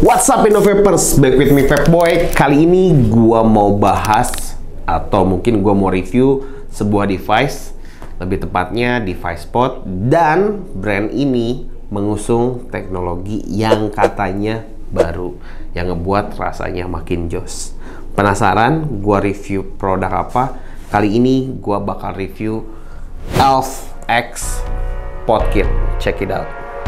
What's up Innovapers, back with me Vapeboy. Kali ini gua mau bahas atau mungkin gua mau review sebuah device, lebih tepatnya device pod, dan brand ini mengusung teknologi yang katanya baru, yang ngebuat rasanya makin jos. Penasaran gua review produk apa? Kali ini gua bakal review Elf X Pod Kit. Check it out.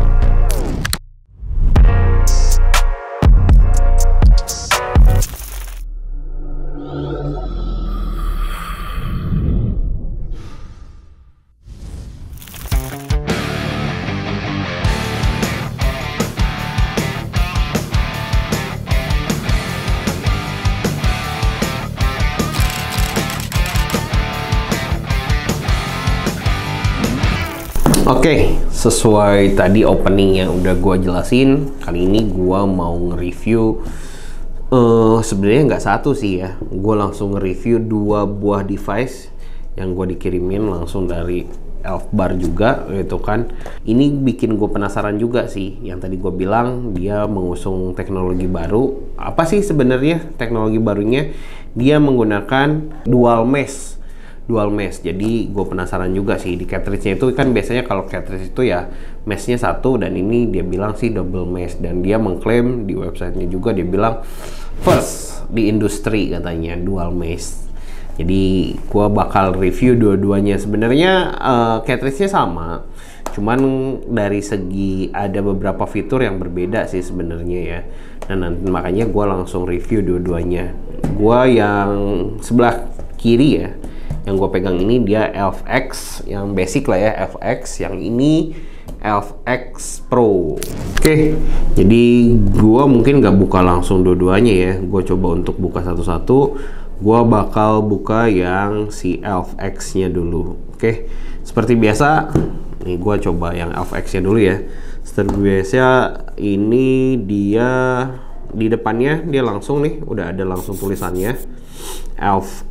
Oke, sesuai tadi opening yang udah gua jelasin, kali ini gua mau nge-review sebenarnya nggak satu sih ya, gua langsung nge-review dua buah device yang gua dikirimin langsung dari Elfbar juga gitu kan. Ini bikin gue penasaran juga sih, yang tadi gue bilang dia mengusung teknologi baru. Apa sih sebenarnya teknologi barunya? Dia menggunakan dual mesh. Jadi gue penasaran juga sih, di cartridge-nya itu kan biasanya kalau cartridge itu ya mesh-nya satu, dan ini dia bilang sih double mesh, dan dia mengklaim di websitenya juga dia bilang first di industri katanya dual mesh. Jadi gue bakal review dua-duanya. Sebenarnya cartridge-nya sama, cuman dari segi ada beberapa fitur yang berbeda sih sebenarnya ya, dan makanya gue langsung review dua-duanya. Gue yang sebelah kiri ya, yang gue pegang ini dia Elf X yang basic lah ya, Elf X. Yang ini Elf X Pro. Oke, jadi gue mungkin nggak buka langsung dua-duanya ya, gue coba untuk buka satu-satu. Gue bakal buka yang si Elf X nya dulu. Oke, seperti biasa nih gue coba yang Elf X nya dulu ya. Seperti biasa ini dia di depannya dia langsung nih udah ada langsung tulisannya Elf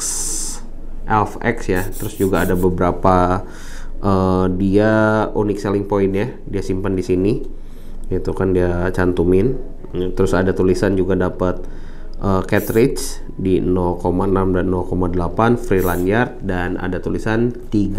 X ya. Terus juga ada beberapa dia unique selling point ya, dia simpan di sini. Itu kan dia cantumin. Terus ada tulisan juga dapat cartridge di 0,6 dan 0,8 free lanyard, dan ada tulisan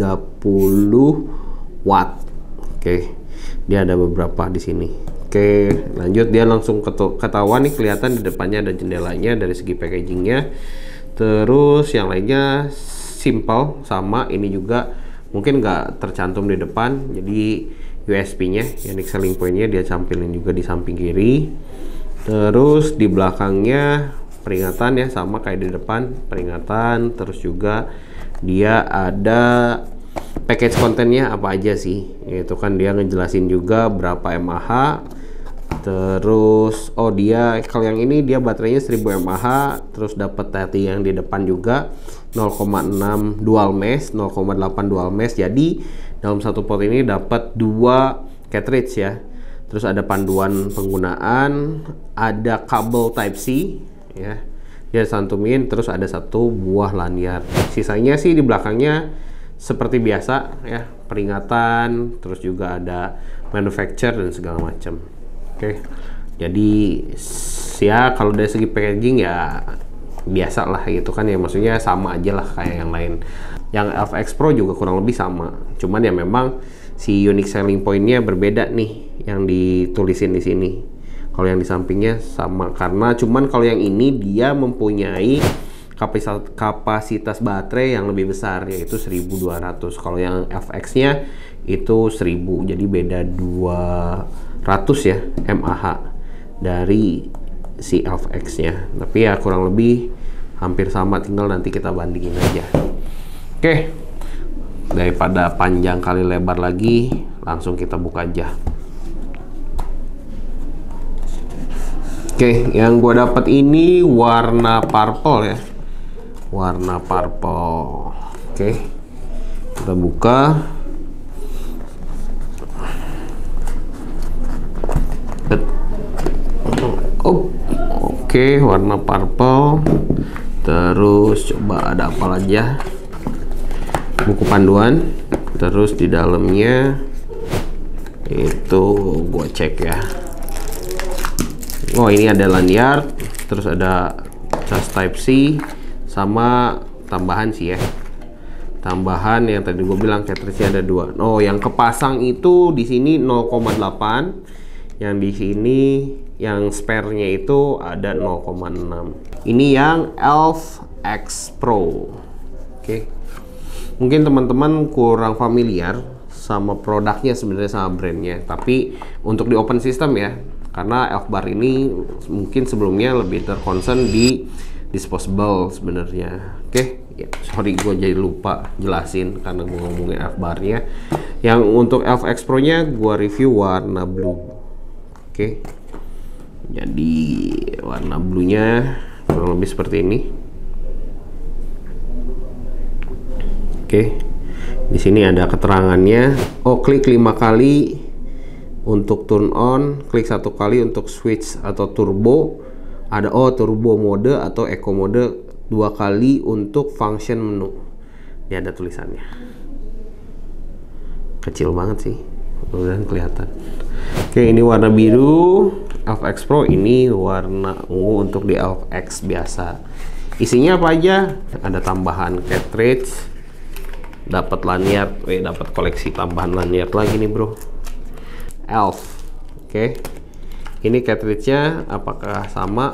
30 watt. Oke, dia ada beberapa di sini. Oke, lanjut. Dia langsung ketahuan nih, kelihatan di depannya ada jendelanya dari segi packagingnya. Terus yang lainnya simple sama, ini juga mungkin nggak tercantum di depan, jadi USB-nya, unique selling point-nya dia tampilin juga di samping kiri. Terus di belakangnya peringatan ya, sama kayak di depan, peringatan. Terus juga dia ada package kontennya apa aja sih, itu kan dia ngejelasin juga berapa mAh. Terus dia kalau yang ini dia baterainya 1000 mAh, terus dapat tadi yang di depan juga 0,6 dual mesh, 0,8 dual mesh. Jadi dalam satu pot ini dapat dua cartridge ya. Terus ada panduan penggunaan, ada kabel Type C ya, dia santumin. Terus ada satu buah lanyard. Sisanya sih di belakangnya seperti biasa ya, peringatan, terus juga ada manufacturer dan segala macam. Oke, jadi ya kalau dari segi packaging ya biasa lah gitu kan ya, maksudnya sama aja lah kayak yang lain. Yang Elf X Pro juga kurang lebih sama, cuman ya memang si unique selling point-nya berbeda nih yang ditulisin di sini. Kalau yang di sampingnya sama, karena cuman kalau yang ini dia mempunyai kapasitas baterai yang lebih besar, yaitu 1200. Kalau yang FX-nya itu 1000, jadi beda 200 ya mAh dari si Elf X-nya. Tapi ya kurang lebih hampir sama, tinggal nanti kita bandingin aja. Oke, daripada panjang kali lebar lagi, langsung kita buka aja. Oke, yang gua dapat ini warna purple ya, warna purple. Oke, kita buka. Oke, warna purple. Terus coba ada apa aja, buku panduan. Terus di dalamnya itu gue cek ya, Oh, ini ada lanyard, terus ada cas Type C, sama tambahan sih ya. Tambahan yang tadi gue bilang cartridge-nya ada 2. Oh, yang kepasang itu di sini 0,8. Yang di sini yang spare-nya itu ada 0,6. Ini yang ELPH X Pro. Oke. Mungkin teman-teman kurang familiar sama produknya sebenarnya, sama brandnya. Tapi untuk di open system ya, karena ELPH Bar ini mungkin sebelumnya lebih terconcern di disposable sebenarnya. Oke, ya, sorry gue jadi lupa jelasin karena gue ngomongin ELPH Bar-nya. Yang untuk ELPH X Pro-nya gue review warna blue. Oke, jadi warna blue-nya kurang lebih seperti ini. Oke, di sini ada keterangannya. Oh, klik 5 kali untuk turn on, klik 1 kali untuk switch atau turbo. Ada turbo mode atau eco mode, 2 kali untuk function menu. Ini ada tulisannya. Kecil banget sih, mudah-mudahan kelihatan. Oke, ini warna biru ELPH X Pro, ini warna ungu untuk di ELPH X biasa. Isinya apa aja? Ada tambahan cartridge, dapat lanyard, dapat koleksi tambahan lanyard lagi nih bro. ELPH. Oke. Ini cartridge-nya apakah sama?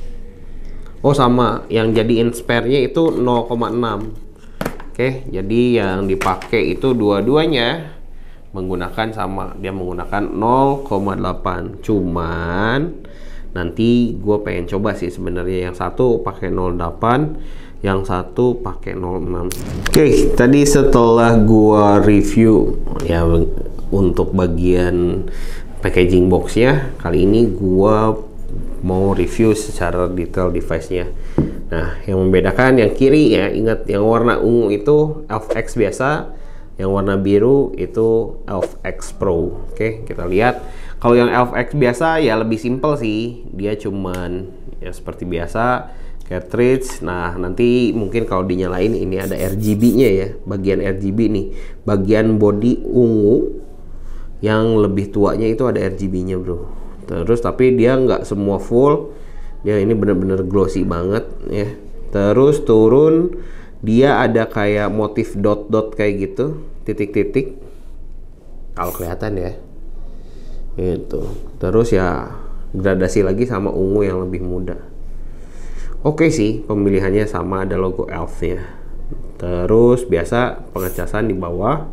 Oh, sama. Yang jadiin spare-nya itu 0,6. Oke, jadi yang dipakai itu dua-duanya menggunakan sama. Dia menggunakan 0,8. Cuman nanti gue pengen coba sih sebenarnya, yang satu pakai 0,8, yang satu pakai 0,6. Oke, tadi setelah gua review ya untuk bagian packaging boxnya, kali ini gua mau review secara detail device-nya. Nah, yang membedakan yang kiri ya, ingat yang warna ungu itu ELPH X biasa, yang warna biru itu ELPH X Pro. Oke, kita lihat. Kalau yang ELPH X biasa ya lebih simple sih, dia cuman ya seperti biasa cartridge. Nah, nanti mungkin kalau dinyalain ini ada RGB-nya ya, bagian RGB nih, bagian body ungu yang lebih tuanya itu ada RGB-nya bro. Terus tapi dia nggak semua full, dia ini bener-bener glossy banget ya. Terus turun dia ada kayak motif dot-dot kayak gitu, titik-titik, kalau kelihatan ya itu. Terus ya gradasi lagi sama ungu yang lebih muda. Oke sih, pemilihannya sama, ada logo ELPH-nya. Terus biasa pengecasan di bawah,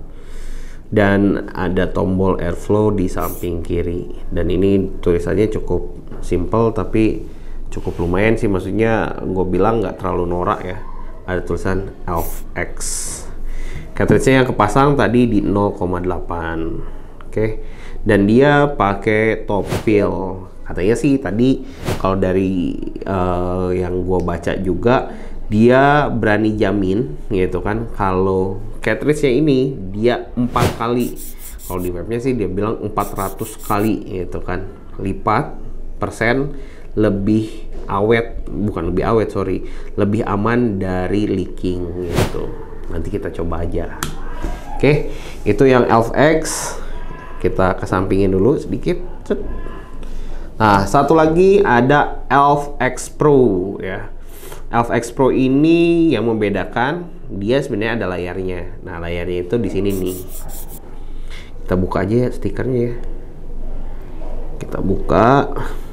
dan ada tombol airflow di samping kiri. Dan ini tulisannya cukup simple tapi cukup lumayan sih, maksudnya gue bilang nggak terlalu norak ya. Ada tulisan ELPH X. Cartridge-nya yang kepasang tadi di 0,8. Oke, dan dia pakai top fill. Katanya sih tadi kalau dari yang gue baca juga, dia berani jamin gitu kan, kalau cartridge-nya ini dia 4 kali. Kalau di webnya sih dia bilang 400 kali gitu kan, lipat persen lebih awet, bukan lebih awet, sorry, lebih aman dari leaking gitu. Nanti kita coba aja. Oke, itu yang ELPH X. Kita kesampingin dulu sedikit. Nah, satu lagi ada ELPH X Pro ya. ELPH X Pro ini yang membedakan, dia sebenarnya ada layarnya. Nah, layarnya itu di sini nih. Kita buka aja ya stikernya ya. Kita buka.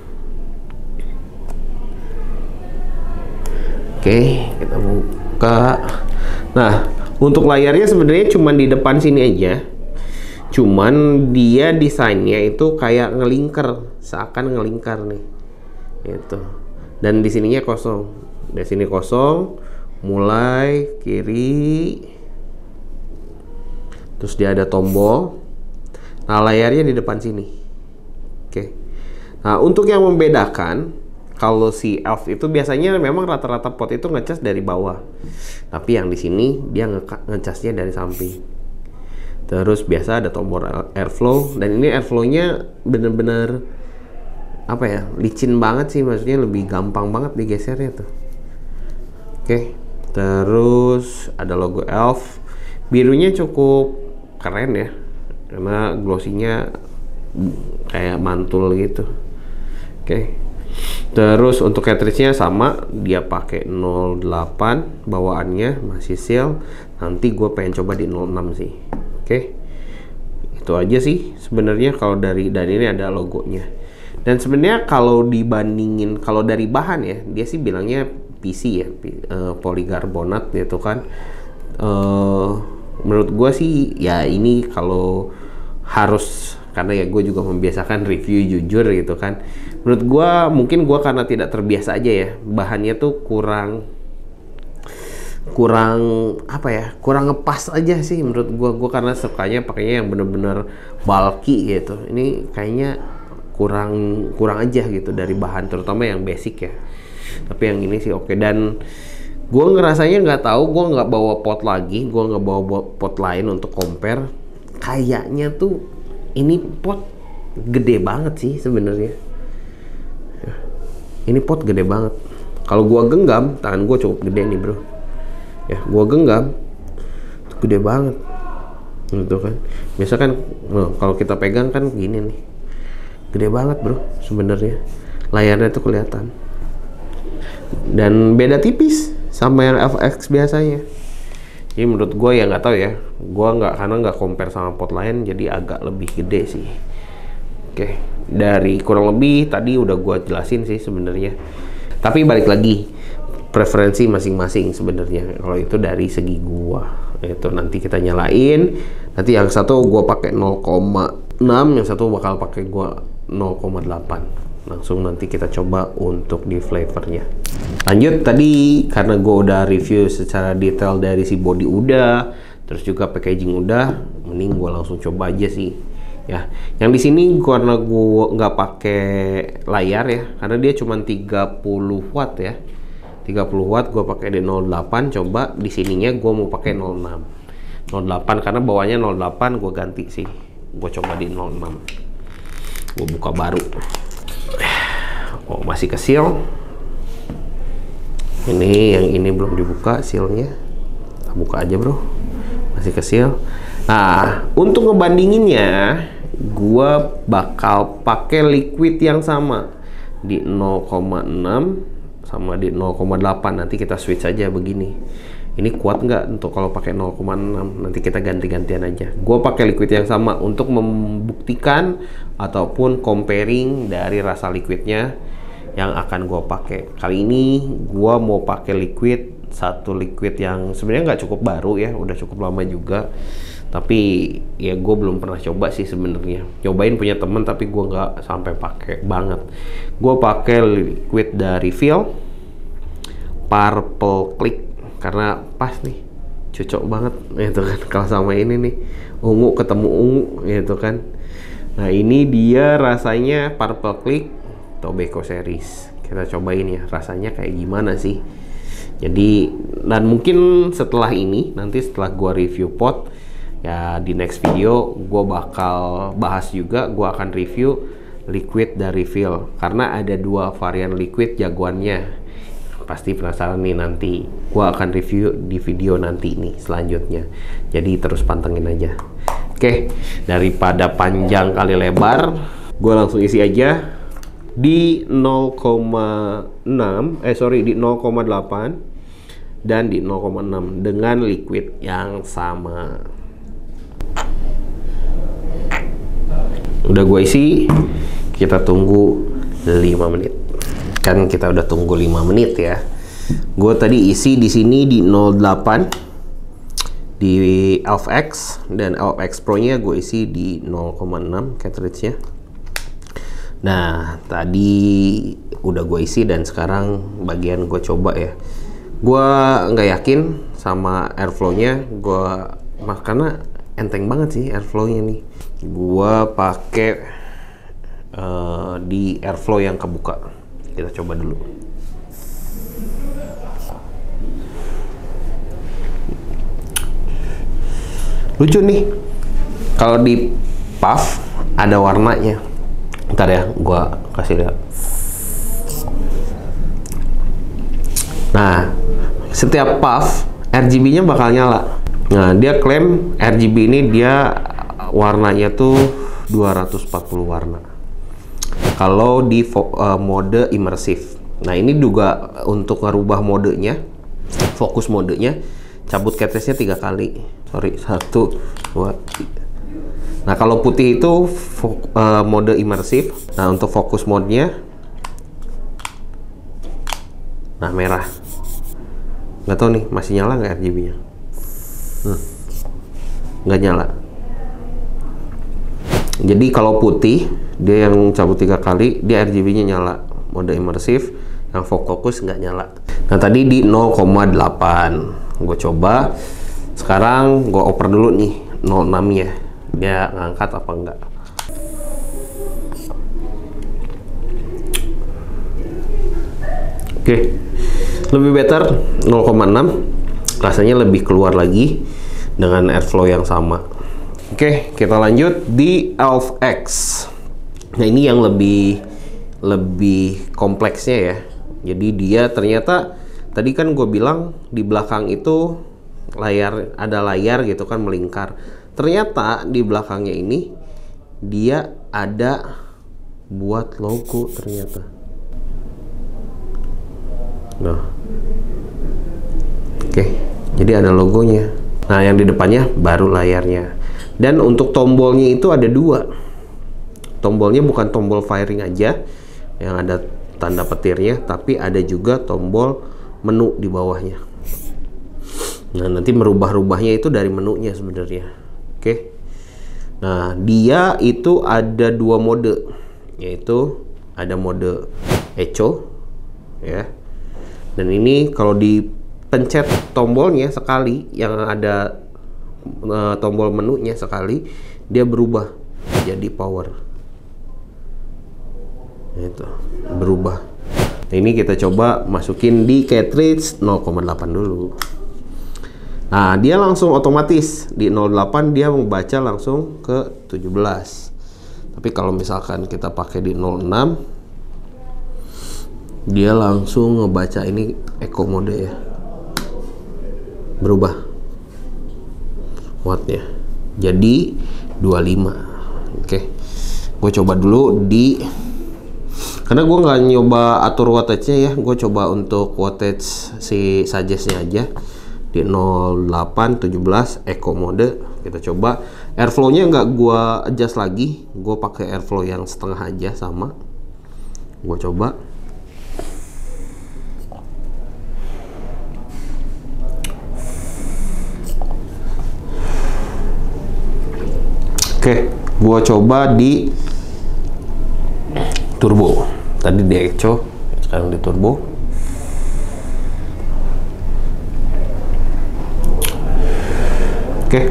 Oke, kita buka. Nah, untuk layarnya sebenarnya cuma di depan sini aja. Cuman dia desainnya itu kayak ngelingkar, seakan ngelingkar nih. Itu. Dan di sininya kosong. Di sini kosong, mulai kiri. Terus dia ada tombol. Nah, layarnya di depan sini. Oke. Nah, untuk yang membedakan, kalau si ELPH itu biasanya memang rata-rata pot itu ngecas dari bawah. Tapi yang di sini dia ngecasnya dari samping. Terus biasa ada tombol airflow, dan ini airflow-nya bener-bener apa ya, licin banget sih, maksudnya lebih gampang banget digesernya tuh. Oke, terus ada logo ELPH. Birunya cukup keren ya, karena glossy-nya kayak mantul gitu. Oke, Terus untuk cartridge-nya sama, dia pakai 08 bawaannya, masih seal. Nanti gue pengen coba di 06 sih. Oke. Itu aja sih sebenarnya kalau dari, dan ini ada logonya. Dan sebenarnya kalau dibandingin, kalau dari bahan ya, dia sih bilangnya PC ya, polikarbonat gitu kan. Menurut gue sih ya ini kalau harus, karena ya gue juga membiasakan review jujur gitu kan. Menurut gue mungkin gue karena tidak terbiasa aja ya, bahannya tuh kurang apa ya, kurang ngepas aja sih menurut gue karena sukanya pakainya yang bener-bener bulky gitu. Ini kayaknya kurang aja gitu dari bahan, terutama yang basic ya. Tapi yang ini sih oke. Dan gue ngerasanya nggak tahu, gue nggak bawa pot lagi, gue nggak bawa pot lain untuk compare. Kayaknya tuh ini pot gede banget sih sebenarnya. Ini pot gede banget. Kalau gue genggam, tangan gue cukup gede nih bro. Ya, gue genggam, gede banget, gitu kan. Biasa kan, kalau kita pegang kan gini nih, gede banget bro sebenarnya. Layarnya tuh kelihatan. Dan beda tipis sama yang FX biasanya. Jadi menurut gue ya nggak tahu ya, gue karena nggak compare sama pot lain, jadi agak lebih gede sih. Oke, dari kurang lebih tadi udah gue jelasin sih sebenarnya. Tapi balik lagi, preferensi masing-masing sebenarnya. Kalau itu dari segi gua, itu nanti kita nyalain. Nanti yang satu gua pakai 0,6, yang satu bakal pakai gua 0,8. Langsung nanti kita coba untuk di flavornya. Lanjut, tadi karena gua udah review secara detail dari si body udah, terus juga packaging udah, mending gua langsung coba aja sih. Ya, yang di sini karena gua nggak pakai layar ya, karena dia cuma 30 watt ya. 30 watt gue pakai di 08, coba di sininya gue mau pakai 06. 08 karena bawahnya 08, gue ganti sih. Gue coba di 06. Gue buka baru. Oh, masih ke seal. Ini yang ini belum dibuka sealnya. Kita buka aja, bro. Masih ke seal. Nah, untuk ngebandinginnya, gue bakal pakai liquid yang sama di 0,6 sama di 0,8. Nanti kita switch aja begini. Ini kuat nggak untuk kalau pakai 0,6? Nanti kita ganti-gantian aja. Gue pakai liquid yang sama untuk membuktikan ataupun comparing dari rasa liquidnya yang akan gue pakai. Kali ini gue mau pakai liquid, satu liquid yang sebenarnya nggak cukup baru ya, udah cukup lama juga. Tapi ya gue belum pernah coba sih sebenarnya. Cobain punya temen tapi gue nggak sampai pakai banget. Gue pakai liquid dari Feel Purple Click karena pas nih, cocok banget gitu kan kalau sama ini nih, ungu ketemu ungu gitu kan. Nah ini dia rasanya Purple Click Tobacco Series. Kita cobain ya rasanya kayak gimana sih. Jadi dan mungkin setelah ini, nanti setelah gua review pot ya, di next video gue bakal bahas juga, gue akan review liquid dari Feel karena ada dua varian liquid jagoannya. Pasti penasaran nih, nanti gue akan review di video nanti nih selanjutnya. Jadi terus pantengin aja. Oke, daripada panjang kali lebar, gue langsung isi aja di 0,6 di 0,8 dan di 0,6 dengan liquid yang sama. Udah gue isi, kita tunggu 5 menit. Kan kita udah tunggu 5 menit ya. Gue tadi isi di sini di 08 di LFX, dan LFX Pro nya gue isi di 0,6 cartridge-nya. Nah, tadi udah gue isi dan sekarang bagian gue coba ya. Gue nggak yakin sama airflow-nya, karena enteng banget sih airflow-nya nih. Gua pakai di airflow yang kebuka. Kita coba dulu. Lucu nih, kalau di puff ada warnanya. Ntar ya, gua kasih lihat. Nah, setiap puff RGB-nya bakal nyala. Nah, dia klaim RGB ini dia warnanya tuh 240 warna. kalau di mode immersif. Nah, ini juga untuk ngerubah modenya, fokus modenya, cabut cartridge-nya 3 kali. Sorry, 1, 2, 3. Nah, kalau putih itu mode immersif. Nah, untuk fokus mode-nya, nah merah. Nggak tahu nih, masih nyala nggak RGB-nya? Nggak nyala. Jadi kalau putih, dia yang cabut 3 kali, dia RGB-nya nyala. Mode immersif, yang fokus nggak nyala. Nah, tadi di 0,8. Gue coba. Sekarang gue oper dulu nih 0,6-nya. Dia ngangkat apa enggak. Oke. Lebih better 0,6. Rasanya lebih keluar lagi dengan airflow yang sama. Oke, kita lanjut di ELPH X. Nah, ini yang lebih kompleksnya ya. Jadi dia ternyata tadi kan gue bilang di belakang itu ada layar gitu kan melingkar. Ternyata di belakangnya ini dia ada buat logo ternyata. Nah, oke, jadi ada logonya. Nah, yang di depannya baru layarnya. Dan untuk tombolnya itu ada 2. Tombolnya bukan tombol firing aja yang ada tanda petirnya, tapi ada juga tombol menu di bawahnya. Nah, nanti merubah-rubahnya itu dari menunya sebenarnya. Oke. Nah, dia itu ada 2 mode, yaitu ada mode echo ya. Dan ini kalau dipencet tombolnya sekali, yang ada tombol menunya sekali, dia berubah jadi power. Itu berubah. Nah, ini kita coba masukin di cartridge 0,8 dulu. Nah, dia langsung otomatis di 0,8 dia membaca langsung ke 17. Tapi kalau misalkan kita pakai di 0,6, dia langsung ngebaca, ini eco mode ya. Berubah wattnya jadi 25. Oke, gue coba dulu karena gue nggak nyoba atur wattage-nya ya, gue coba untuk wattage si suggest-nya aja di 0,8 17 eco mode. Kita coba airflow-nya nggak gue adjust lagi, gue pakai airflow yang setengah aja sama. Gue coba. Oke, gua coba di turbo. Tadi di echo, sekarang di turbo. Oke.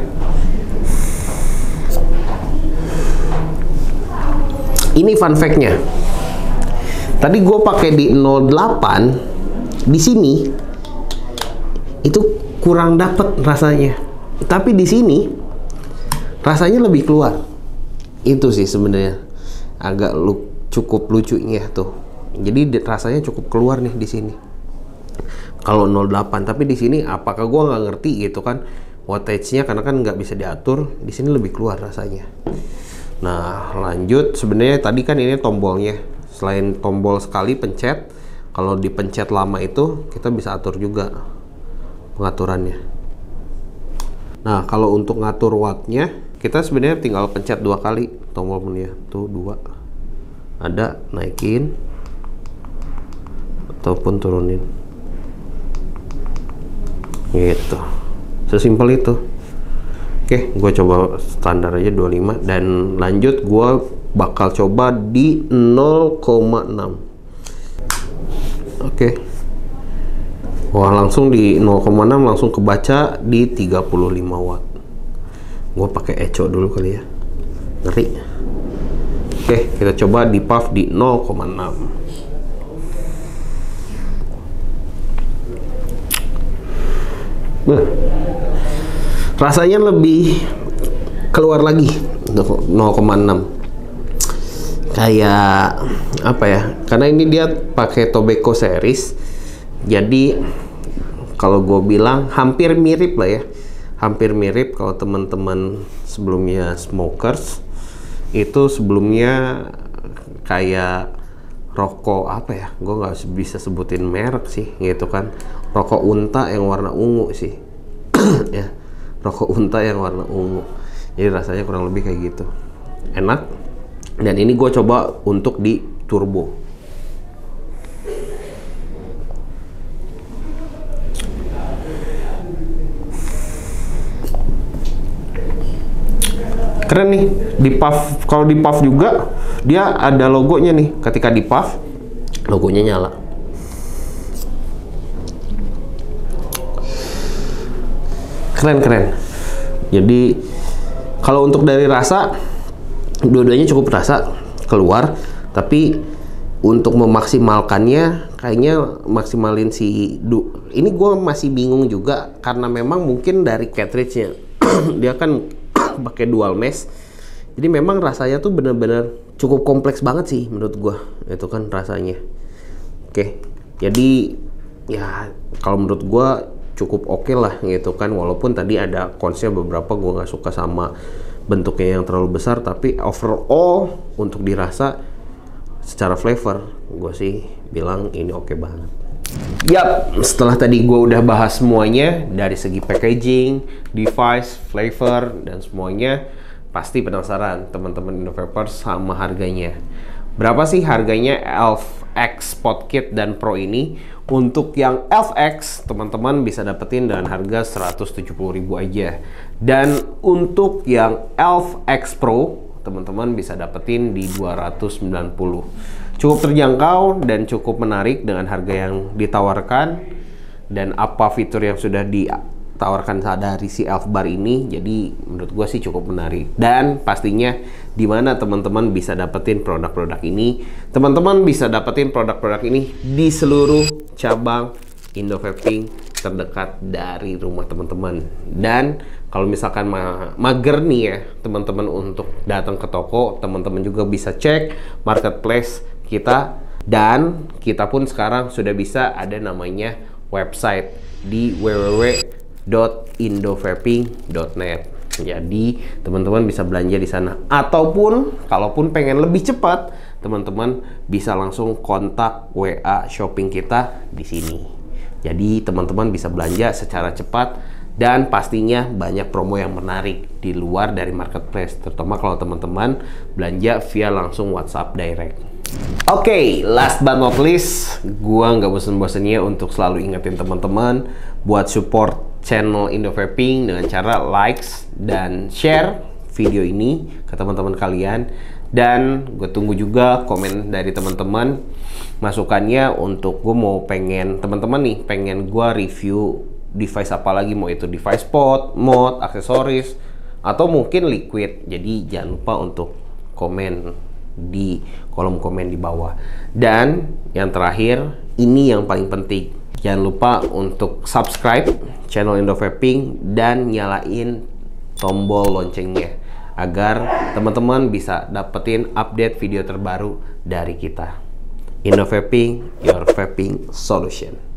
Ini fun fact-nya. Tadi gue pakai di 0,8, di sini itu kurang dapet rasanya. Tapi di sini rasanya lebih keluar. Itu sih sebenarnya agak cukup lucunya tuh. Jadi rasanya cukup keluar nih di sini. Kalau 0,8, tapi di sini apakah gua nggak ngerti gitu kan wattage-nya, karena kan nggak bisa diatur. Di sini lebih keluar rasanya. Nah, lanjut. Sebenarnya tadi kan ini tombolnya. Selain tombol sekali pencet, kalau dipencet lama itu kita bisa atur juga pengaturannya. Nah, kalau untuk ngatur wattnya, kita sebenarnya tinggal pencet 2 kali tombol menunya. Tuh 2. Ada naikin ataupun turunin. Gitu. Sesimpel itu. Oke, gue coba standar aja 25 dan lanjut gue bakal coba di 0,6. Oke. Wah, langsung di 0,6 langsung kebaca di 35 watt. Gue pakai echo dulu kali ya, ngeri. Oke, kita coba di puff di 0,6. Rasanya lebih keluar lagi 0,6. Kayak apa ya, karena ini dia pakai Tobacco series, jadi kalau gue bilang hampir mirip lah ya, hampir mirip. Kalau teman-teman sebelumnya smokers itu sebelumnya kayak rokok apa ya, gue nggak bisa sebutin merek sih gitu kan, rokok unta yang warna ungu sih. Ya, rokok unta yang warna ungu, jadi rasanya kurang lebih kayak gitu, enak. Dan ini gue coba untuk di turbo. Keren nih, di puff. Kalau di puff juga dia ada logonya nih, ketika di puff logonya nyala. Keren. Jadi kalau untuk dari rasa, dua-duanya cukup rasa keluar, tapi untuk memaksimalkannya kayaknya maksimalin ini gue masih bingung juga, karena memang mungkin dari cartridge-nya dia kan pakai dual mesh, jadi memang rasanya tuh bener-bener cukup kompleks banget sih menurut gua, itu kan rasanya. Oke, jadi ya kalau menurut gua cukup oke lah gitu kan, walaupun tadi ada cons-nya beberapa, gua nggak suka sama bentuknya yang terlalu besar, tapi overall untuk dirasa secara flavor gua sih bilang ini oke banget. Yap, setelah tadi gue udah bahas semuanya dari segi packaging, device, flavor, dan semuanya, pasti penasaran teman-teman IndoVapers sama harganya. Berapa sih harganya Elf X Spot Kit dan Pro ini? Untuk yang Elf X, teman-teman bisa dapetin dengan harga 170.000 aja. Dan untuk yang Elf X Pro, teman-teman bisa dapetin di 290. Cukup terjangkau dan cukup menarik dengan harga yang ditawarkan dan apa fitur yang sudah ditawarkan dari si Elf Bar ini. Jadi menurut gue sih cukup menarik. Dan pastinya di mana teman-teman bisa dapetin produk-produk ini? Teman-teman bisa dapetin produk-produk ini di seluruh cabang IndoVaping terdekat dari rumah teman-teman. Dan kalau misalkan mager nih ya teman-teman untuk datang ke toko, teman-teman juga bisa cek marketplace kita, dan kita pun sekarang sudah bisa ada namanya website di www.indovaping.net. Jadi teman-teman bisa belanja di sana, ataupun kalaupun pengen lebih cepat, teman-teman bisa langsung kontak WA shopping kita di sini. Jadi teman-teman bisa belanja secara cepat dan pastinya banyak promo yang menarik di luar dari marketplace, terutama kalau teman-teman belanja via langsung WhatsApp direct. Oke, last but not least, gua nggak bosen-bosennya untuk selalu ingetin teman-teman buat support channel IndoVaping dengan cara likes dan share video ini ke teman-teman kalian. Dan gue tunggu juga komen dari teman-teman masukannya untuk gue mau pengen teman-teman nih pengen gue review device apa lagi, mau itu device pod, mod, aksesoris, atau mungkin liquid. Jadi jangan lupa untuk komen di kolom komen di bawah. Dan yang terakhir, ini yang paling penting, jangan lupa untuk subscribe channel IndoVaping dan nyalain tombol loncengnya agar teman-teman bisa dapetin update video terbaru dari kita. IndoVaping, your vaping solution.